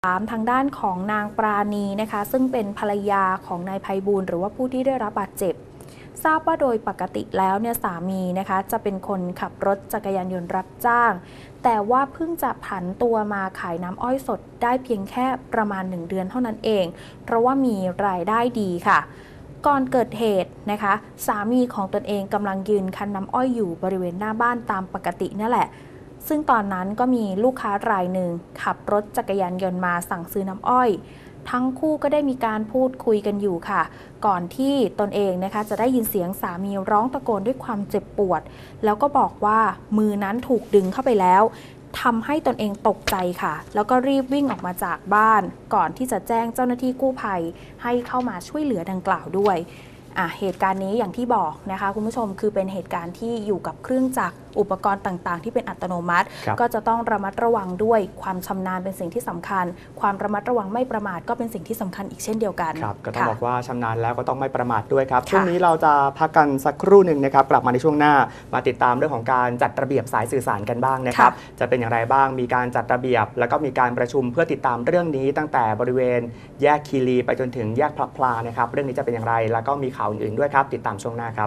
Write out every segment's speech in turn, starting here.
ทางด้านของนางปราณีนะคะซึ่งเป็นภรรยาของนายไพบูลย์หรือว่าผู้ที่ได้รับบาดเจ็บทราบว่าโดยปกติแล้วเนี่ยสามีนะคะจะเป็นคนขับรถจักรยานยนต์รับจ้างแต่ว่าเพิ่งจะผันตัวมาขายน้ำอ้อยสดได้เพียงแค่ประมาณ1 เดือนเท่านั้นเองเพราะว่ามีรายได้ดีค่ะก่อนเกิดเหตุนะคะสามีของตนเองกำลังยืนคั้นน้ำอ้อยอยู่บริเวณหน้าบ้านตามปกตินั่นแหละซึ่งตอนนั้นก็มีลูกค้ารายหนึ่งขับรถจักรยานยนต์มาสั่งซื้อน้ำอ้อยทั้งคู่ก็ได้มีการพูดคุยกันอยู่ค่ะก่อนที่ตนเองนะคะจะได้ยินเสียงสามีร้องตะโกนด้วยความเจ็บปวดแล้วก็บอกว่ามือนั้นถูกดึงเข้าไปแล้วทำให้ตนเองตกใจค่ะแล้วก็รีบวิ่งออกมาจากบ้านก่อนที่จะแจ้งเจ้าหน้าที่กู้ภัยให้เข้ามาช่วยเหลือดังกล่าวด้วยเหตุการณ์นี้อย่างที่บอกนะคะคุณผู้ชมคือเป็นเหตุการณ์ที่อยู่กับเครื่องจักรอุปกรณ์ต่างๆที่เป็นอัตโนมัติก็จะต้องระมัดระวังด้วยความชำนาญเป็นสิ่งที่สำคัญความระมัดระวังไม่ประมาทก็เป็นสิ่งที่สำคัญอีกเช่นเดียวกันครับก็ต้องบอกว่าชำนาญแล้วก็ต้องไม่ประมาทด้วยครับช่วงนี้เราจะพักกันสักครู่หนึ่งนะครับกลับมาในช่วงหน้ามาติดตามเรื่องของการจัดระเบียบสายสื่อสารกันบ้างนะครับจะเป็นอย่างไรบ้างมีการจัดระเบียบแล้วก็มีการประชุมเพื่อติดตามเรื่องนี้ตั้งแต่บริเวณแยกคีรีไปจนถึงแยกพลับพลานะครับเรื่องนี้จะเป็นอย่างไรแล้วก็มีข่าวอื่นๆด้วยครับติดตามช่วงหน้าครับ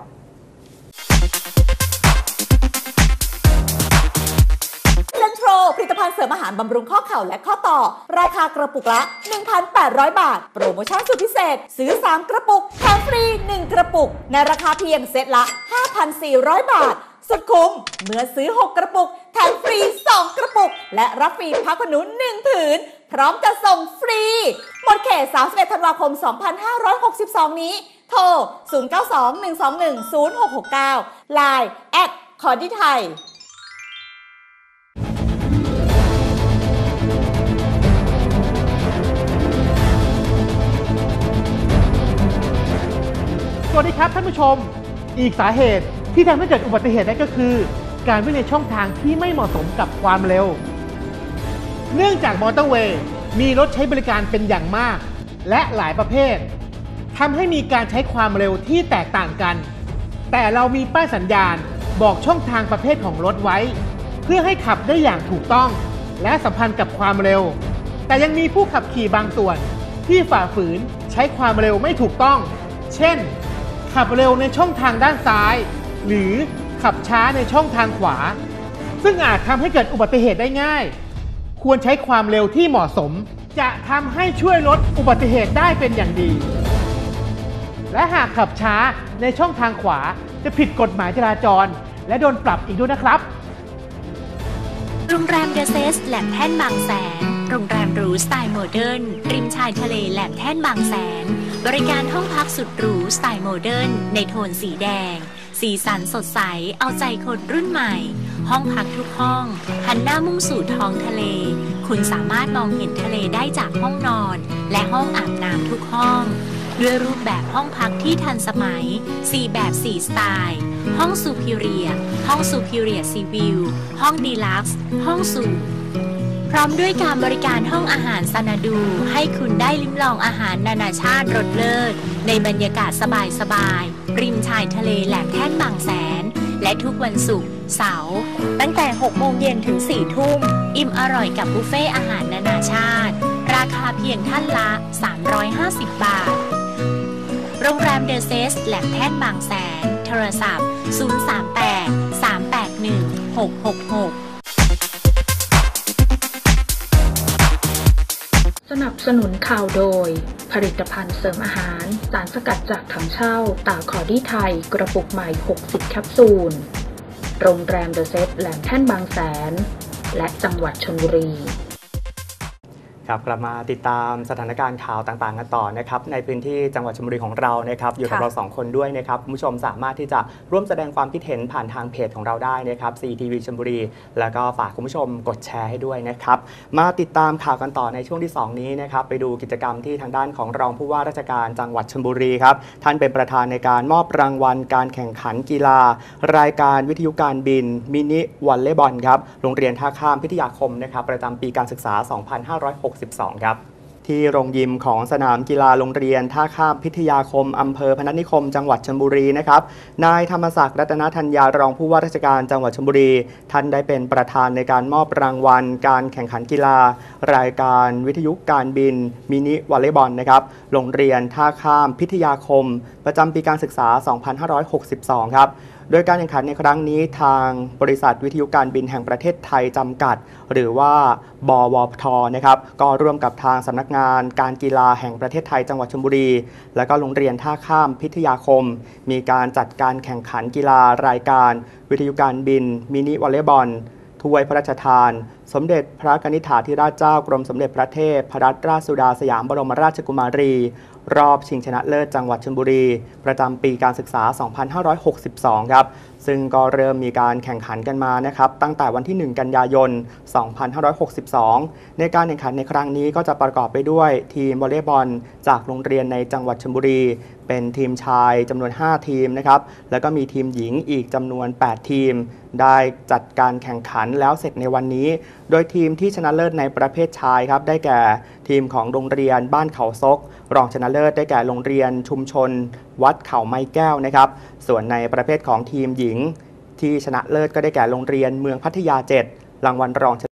ผลิตภัณฑ์เสริมอาหารบำรุงข้อเข่าและข้อต่อราคากระปุกละ 1,800 บาทโปรโมชั่นสุดพิเศษซื้อ3กระปุกแถมฟรี1กระปุกในราคาเพียงเซตละ 5,400 บาทสุดคุ้มเมื่อซื้อ6กระปุกแถมฟรี2กระปุกและรับฟรีผ้าขนหนู1ผืนพร้อมจะส่งฟรีหมดเขต31 ธันวาคม 2562 นี้โทร 0921210669 LINE @ขอดีไทยสวัสดีครับท่านผู้ชมอีกสาเหตุที่ทำให้เกิดอุบัติเหตุได้ก็คือการวิ่งในช่องทางที่ไม่เหมาะสมกับความเร็วเนื่องจากมอเตอร์เวย์มีรถใช้บริการเป็นอย่างมากและหลายประเภททำให้มีการใช้ความเร็วที่แตกต่างกันแต่เรามีป้ายสัญญาณบอกช่องทางประเภทของรถไว้เพื่อให้ขับได้อย่างถูกต้องและสัมพันธ์กับความเร็วแต่ยังมีผู้ขับขี่บางส่วนที่ฝ่าฝืนใช้ความเร็วไม่ถูกต้องเช่นขับเร็วในช่องทางด้านซ้ายหรือขับช้าในช่องทางขวาซึ่งอาจทำให้เกิดอุบัติเหตุได้ง่ายควรใช้ความเร็วที่เหมาะสมจะทำให้ช่วยลดอุบัติเหตุได้เป็นอย่างดีและหากขับช้าในช่องทางขวาจะผิดกฎหมายจราจรและโดนปรับอีกด้วยนะครับโรงแรมเดอะเซสแหลมแท่นบางแสนโรงแรมหรูสไตล์โมเดิร์นริมชายทะเลแหลมแท่นบางแสนบริการห้องพักสุดหรูสไตล์โมเดิร์นในโทนสีแดงสีสันสดใสเอาใจคนรุ่นใหม่ห้องพักทุกห้องหันหน้ามุ่งสู่ท้องทะเลคุณสามารถมองเห็นทะเลได้จากห้องนอนและห้องอาบน้ำทุกห้องด้วยรูปแบบห้องพักที่ทันสมัย4แบบ4สไตล์ห้องซูพิเรียห้องซูพิเรียซีวิวห้องดีลักซ์ห้องสูทพร้อมด้วยการบริการห้องอาหารซานาดูให้คุณได้ลิ้มลองอาหารนานาชาติรสเลิศในบรรยากาศสบายๆริมชายทะเลแหลมแท่นบางแสนและทุกวันศุกร์เสาร์ตั้งแต่ 6 โมงเย็นถึง 4 ทุ่มอิ่มอร่อยกับบุฟเฟ่อาหารนานาชาติราคาเพียงท่านละ 350 บาทโรงแรมเดอะเซสแหลมแท่นบางแสนโทรศัพท์ 038-381-666 สนับสนุนข่าวโดยผลิตภัณฑ์เสริมอาหารสารสกัดจากถังเช่าตาขอดีไทยกระปุกใหม่60แคปซูลโรงแรมเดอะเซสแหลมแท่นบางแสนและจังหวัดชลบุรีครับกลับมาติดตามสถานการณ์ข่าวต่างๆกันต่อนะครับในพื้นที่จังหวัดชลบุรีของเรานะครับอยู่กับเรา2คนด้วยนะครับคุณผู้ชมสามารถที่จะร่วมแสดงความคิดเห็นผ่านทางเพจของเราได้นะครับ CTV ชลบุรีแล้วก็ฝากคุณผู้ชมกดแชร์ให้ด้วยนะครับมาติดตามข่าวกันต่อในช่วงที่2นี้นะครับไปดูกิจกรรมที่ทางด้านของรองผู้ว่าราชการจังหวัดชลบุรีครับท่านเป็นประธานในการมอบรางวัลการแข่งขันกีฬารายการวิทยุการบินมินิวอลเลย์บอลครับโรงเรียนท่าข้ามพิทยาคมนะครับประจำปีการศึกษา 2562 ครับที่โรงยิมของสนามกีฬาโรงเรียนท่าข้ามพิทยาคมอำเภอพนัสนิคมจังหวัดชลบุรีนะครับนายธรรมศักดิ์รัตนธัญญารองผู้ว่าราชการจังหวัดชลบุรีท่านได้เป็นประธานในการมอบรางวัลการแข่งขันกีฬารายการวิทยุการบินมินิวอลเลย์บอลนะครับโรงเรียนท่าข้ามพิทยาคมประจำปีการศึกษา 2562 ครับโดยการแข่งขันในครั้งนี้ทางบริษัทวิทยุการบินแห่งประเทศไทยจำกัดหรือว่าบวพทนะครับก็ร่วมกับทางสำนักงานการกีฬาแห่งประเทศไทยจังหวัดชลบุรีและก็โรงเรียนท่าข้ามพิทยาคมมีการจัดการแข่งขันกีฬารายการวิทยุการบินมินิวอลเลย์บอลถ้วยพระราชทานสมเด็จพระกนิษฐาธิราชเจ้ากรมสมเด็จพระเทพรัตนราชสุดาสยามบรมราชกุมารีรอบชิงชนะเลิศจังหวัดชลบุรีประจำปีการศึกษา 2562 ครับซึ่งก็เริ่มมีการแข่งขันกันมานะครับตั้งแต่วันที่ 1 กันยายน 2562 ในการแข่งขันในครั้งนี้ก็จะประกอบไปด้วยทีมวอลเลย์บอลจากโรงเรียนในจังหวัดชลบุรีเป็นทีมชายจำนวน 5 ทีมนะครับแล้วก็มีทีมหญิงอีกจำนวน 8 ทีมได้จัดการแข่งขันแล้วเสร็จในวันนี้โดยทีมที่ชนะเลิศในประเภทชายครับได้แก่ทีมของโรงเรียนบ้านเขาซกรองชนะเลิศได้แก่โรงเรียนชุมชนวัดเขาไม้แก้วนะครับส่วนในประเภทของทีมหญิงที่ชนะเลิศก็ได้แก่โรงเรียนเมืองพัทยา 7 รางวัลรอง